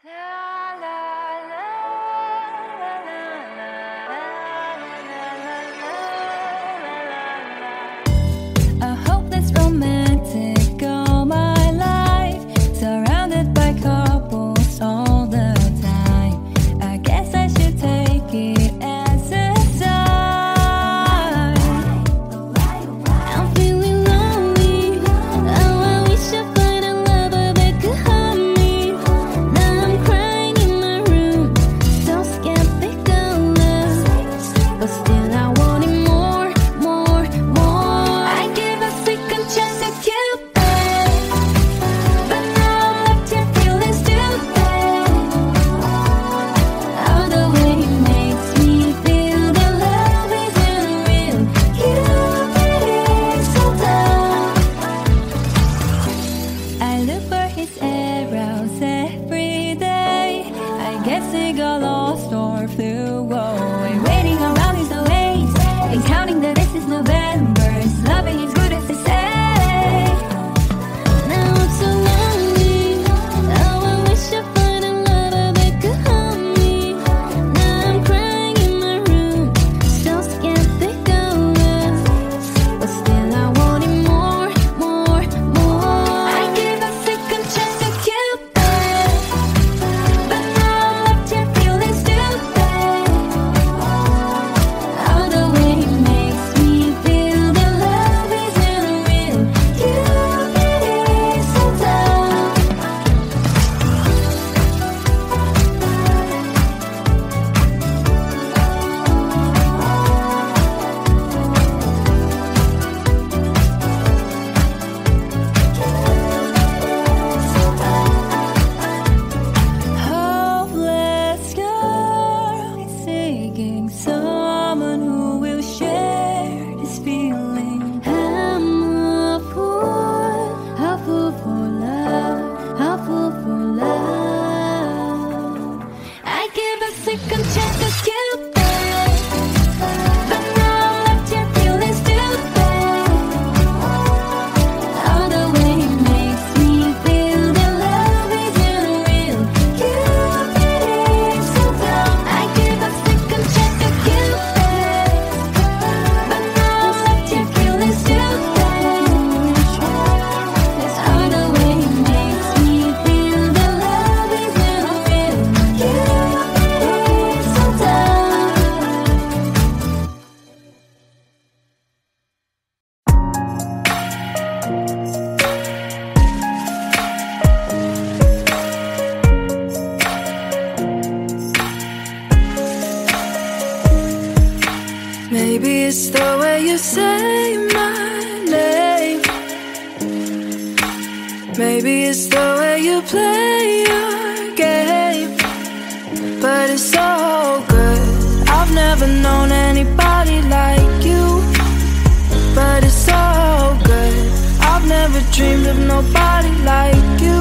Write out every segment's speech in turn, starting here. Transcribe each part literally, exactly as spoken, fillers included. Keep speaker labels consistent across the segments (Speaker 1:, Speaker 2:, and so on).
Speaker 1: Maybe it's the way you say my name. Maybe it's the way you play your game. But it's so good. I've never known anybody like you. But it's so good. I've never dreamed of nobody like you.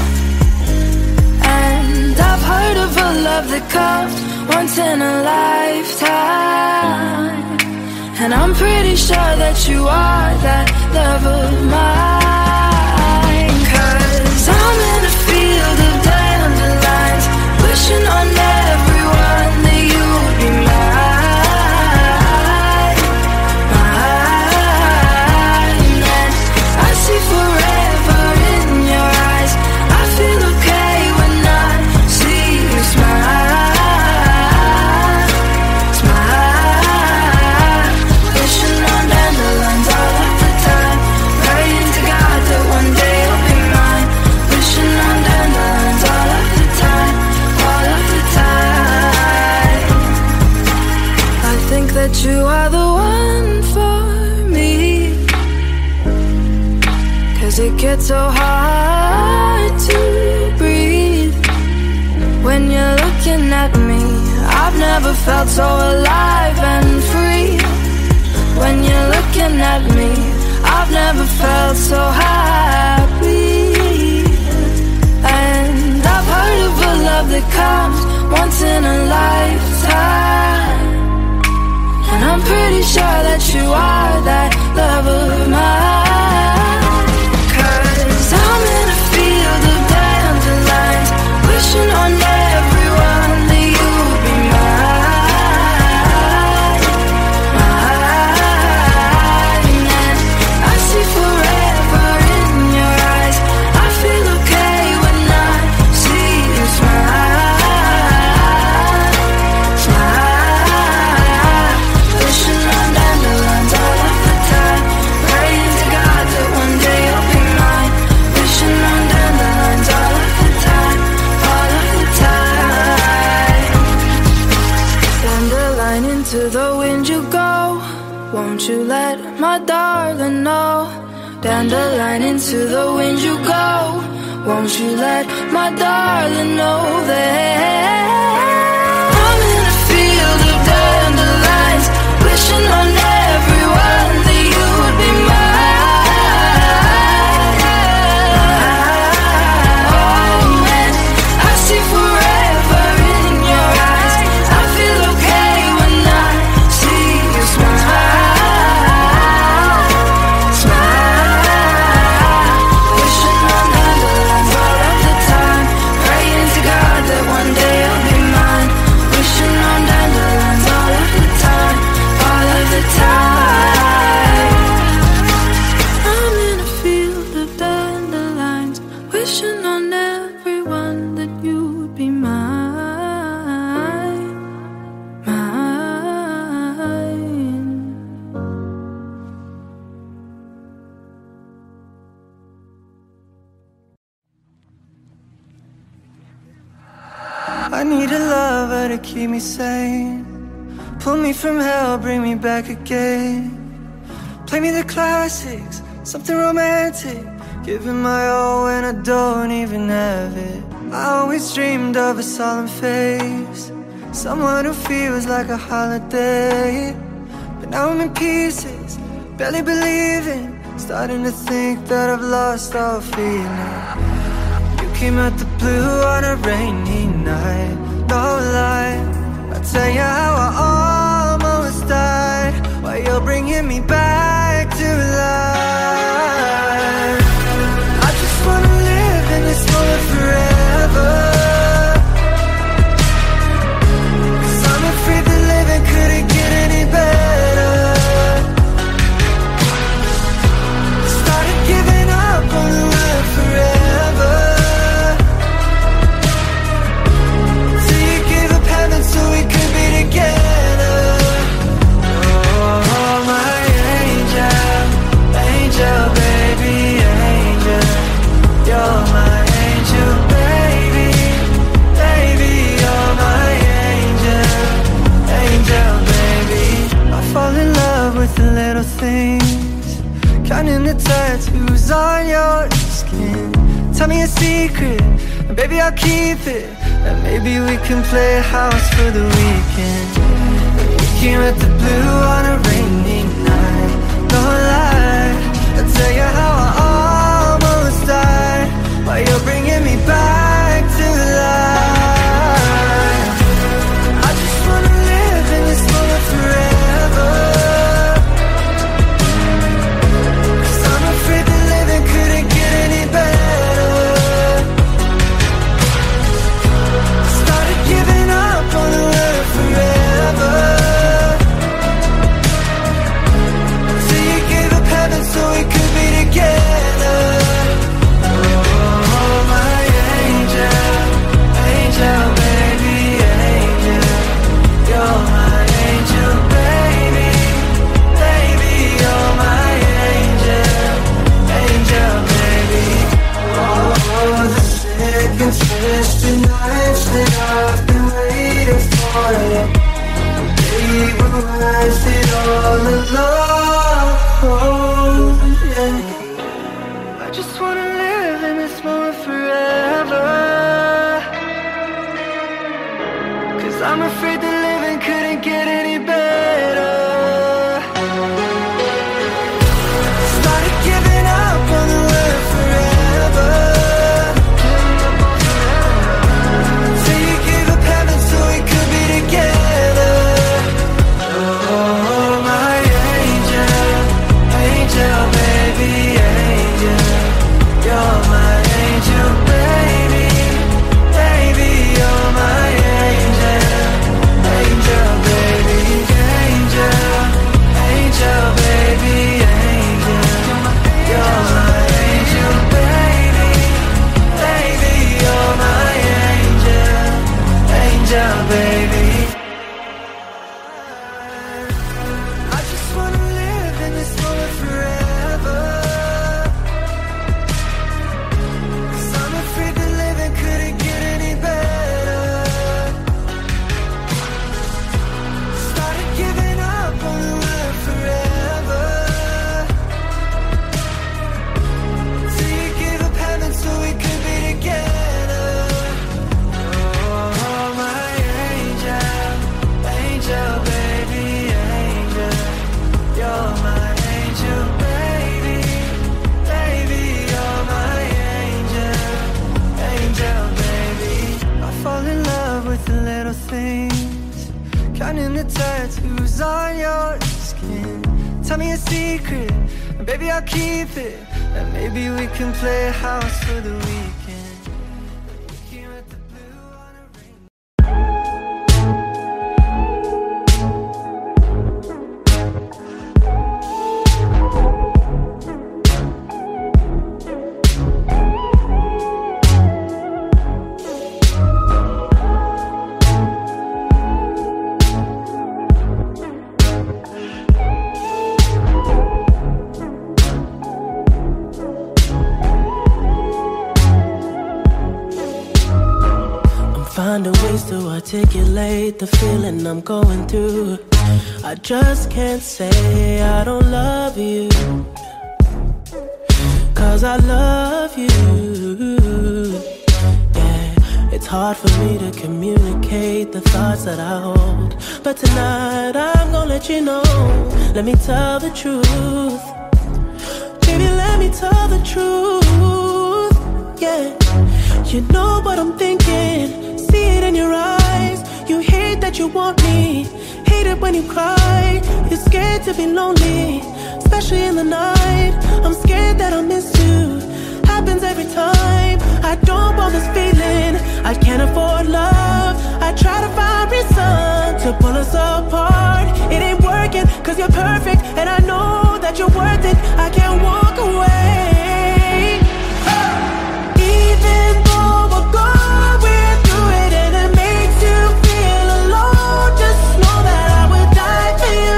Speaker 1: And I've heard of a love that comes once in a lifetime. And I'm pretty sure that you are that love of mine. Cause I'm in a field of dandelions, wishing on everyone that you would be mine, mine. And I see forever in your eyes. I feel okay when I see you smile. That you are the one for me. Cause it gets so hard to breathe when you're looking at me. I've never felt so alive and free. When you're looking at me, I've never felt so happy. And I've heard of a love that comes once in a lifetime. And I'm pretty sure that you are that love of mine. Cause I'm in a field of dandelions, wishing on won't you let my darling know? Dandelion, into the wind you go. Won't you let my darling know that I'm in a field of dandelions, wishing on everyone that you would be mine. Oh, and I see forever in your eyes. I feel okay when I see you smile, smile. Wishing on dandelions all of the time, praying to God that one day I'll be mine. Wishing on dandelions all of the time, all of the time. I'm in a field of dandelions, wishing on everyone that you'd be mine, mine.
Speaker 2: I need a lover to keep me sane, pull me from hell, bring me back again. Play me the classics, something romantic, giving my all when I don't even have it. I always dreamed of a solemn face, someone who feels like a holiday. But now I'm in pieces, barely believing, starting to think that I've lost all feeling. You came out the blue on a rainy night, no lie, I'll tell you how I almost died, while you're bringing me back to life. I just wanna live in this moment forever, 'cause I'm afraid that living couldn't get any better. Started giving up on the word forever, till you gave up heaven so we could be together. Oh, my angel, angel, baby, angel. You're my angel, baby, baby. You're my angel, angel, baby. I fall in love with the little things, counting the tattoos on your skin. Tell me a secret, and baby I'll keep it, and maybe we can play house for the weekend. We came at the blue on a rainy night, don't lie, I'll tell you how I almost died, while you're bringing me back to life. I just wanna live in this moment forever, 'cause I'm afraid that living couldn't get any better. Started giving up on the word forever, till you gave up heaven so we could be together. Oh, my angel, angel, baby, angel. You're my angel, baby, baby. You're my angel, angel, baby. Oh, the sick and twisted nights that I've been waiting for you, they were worth it all along. Oh, yeah. I just wanna live in this moment forever, 'cause I'm afraid that living couldn't get any better. Started giving up on the word forever, till you gave up heaven so we could be together. Oh, my angel, angel, baby, angel. You're my angel, baby, baby. You're my angel, little things, counting the tattoos on your skin. Tell me a secret, and baby I'll keep it. And maybe we can play house for the weekend. We can write the blue on a ring.
Speaker 3: Finding ways to articulate the feeling I'm going through. I just can't say I don't love you, 'cause I love you. Yeah, it's hard for me to communicate the thoughts that I hold, but tonight I'm gonna let you know. Let me tell the truth, baby, let me tell the truth. Yeah, you know what I'm thinking, see it in your eyes. You hate that you want me, hate it when you cry. You're scared to be lonely, especially in the night. I'm scared that I'll miss you, happens every time. I don't want this feeling, I can't afford love. I try to find reason to pull us apart. It ain't working, 'cause you're perfect, and I know that you're worth it. I can't walk away. Even though we're going through it and it makes you feel alone, just know that I would die for you.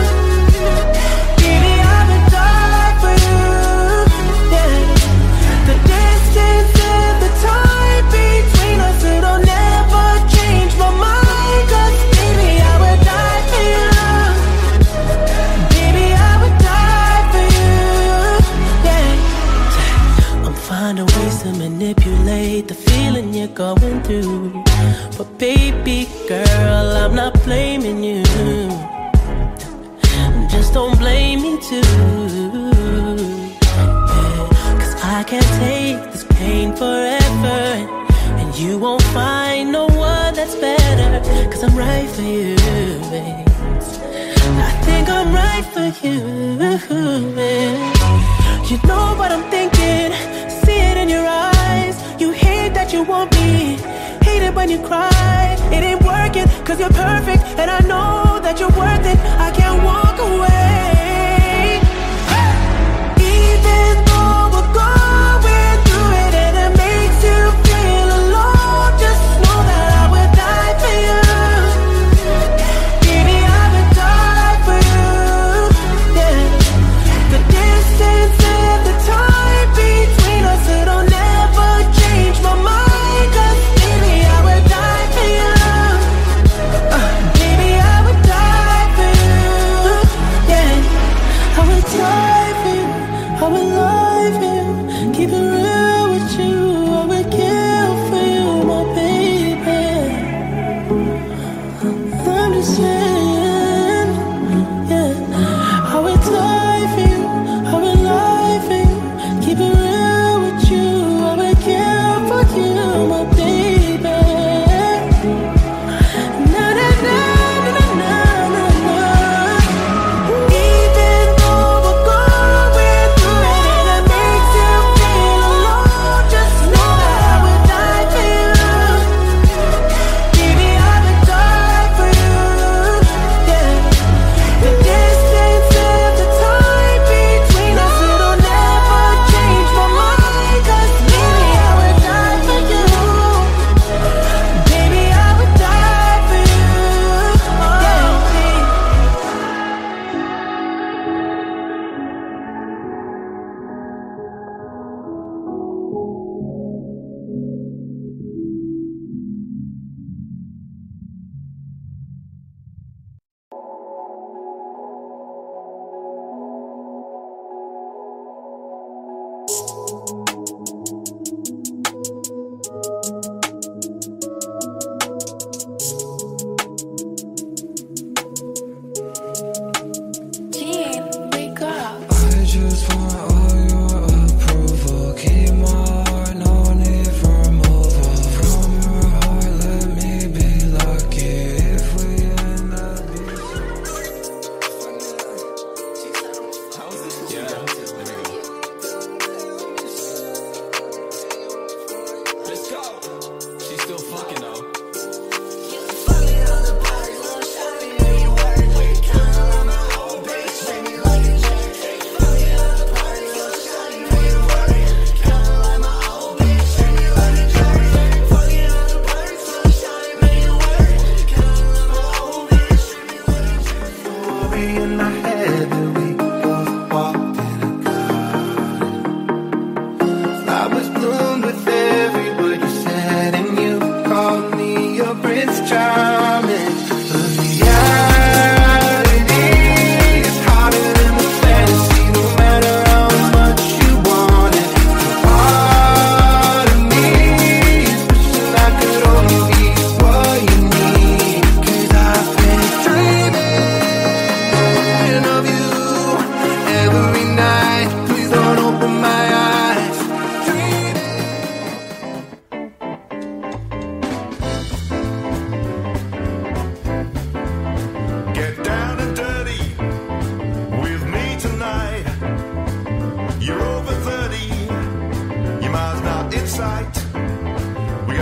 Speaker 3: Baby, I would die for you. Yeah. The distance and the time between us, it'll never change my mind. 'Cause baby, I would die for you. Baby, I would die for you. Yeah. I'm finding ways to manipulate the feeling you're going through, but baby girl, I'm not blaming you. Just don't blame me too. Yeah, 'cause I can't take this pain forever, and you won't find no one that's better. 'Cause I'm right for you, babe. I think I'm right for you, babe. You know what I'm thinking, see it in your eyes. You hate that you want me, hate it when you cry. It ain't working, 'cause you're perfect, and I know that you're worth it. I can't walk away. Even though we're going through it and it makes you feel alone, just know that I would die for you. Baby, I would die for you. Yeah. The distance and the time between us, it'll never change my mind. 'Cause baby, I would die for you. Uh, baby, I would die for you.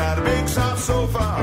Speaker 4: got a big soft sofa.